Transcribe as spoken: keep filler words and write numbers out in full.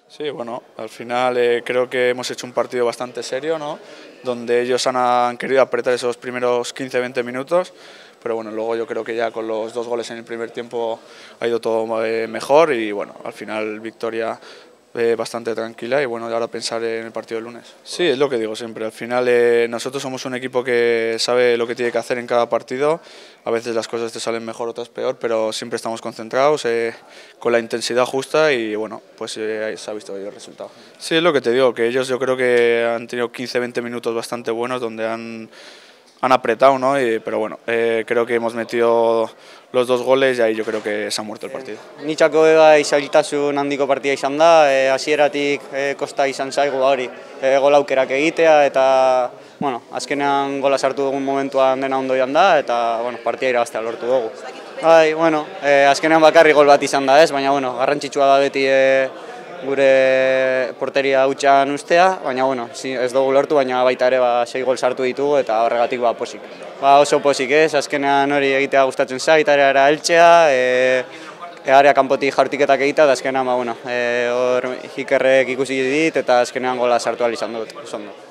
Sí, bueno, al final eh, creo que hemos hecho un partido bastante serio, ¿no? Donde ellos han, han querido apretar esos primeros quince veinte minutos, pero bueno, luego yo creo que ya con los dos goles en el primer tiempo ha ido todo eh, mejor y bueno, al final victoria eh, bastante tranquila y bueno, ahora pensar en el partido del lunes. Sí, es lo que digo siempre, al final eh, nosotros somos un equipo que sabe lo que tiene que hacer en cada partido, a veces las cosas te salen mejor, otras peor, pero siempre estamos concentrados, eh, con la intensidad justa y bueno, pues eh, ahí se ha visto el resultado. Sí, es lo que te digo, que ellos yo creo que han tenido quince veinte minutos bastante buenos donde han, han apretado, ¿no? Y, pero bueno, eh, creo que hemos metido los dos goles y ahí yo creo que se ha muerto el partido. Nitzako bai zailtasun handiko partida izan da, e, hasieratik e, kosta izan zaigu hori e, gol aukerak egitea eta bueno, azkenean gola sartu dugun momentuan dena ondo joan da eta bueno, partida irabaztea lortu dugu. Bai, bueno, e, azkenean bakarrik gol bat izan da ez, baina bueno, garrantzitsua da beti e, gure porteria hutsan ustea, baina bueno, ez dugu lortu, baina baita ere ba, sei gol sartu ditugu eta horregatik ba, posik. Ba, oso posik ez, azkenean hori egitea gustatzen zait, areara heltzea, e, e, area kanpotik jaurtiketak egitea, eta azkenean ba, bueno, e, hor Ikerrek ikusi dit eta azkenean gola sartu ahal izan dut.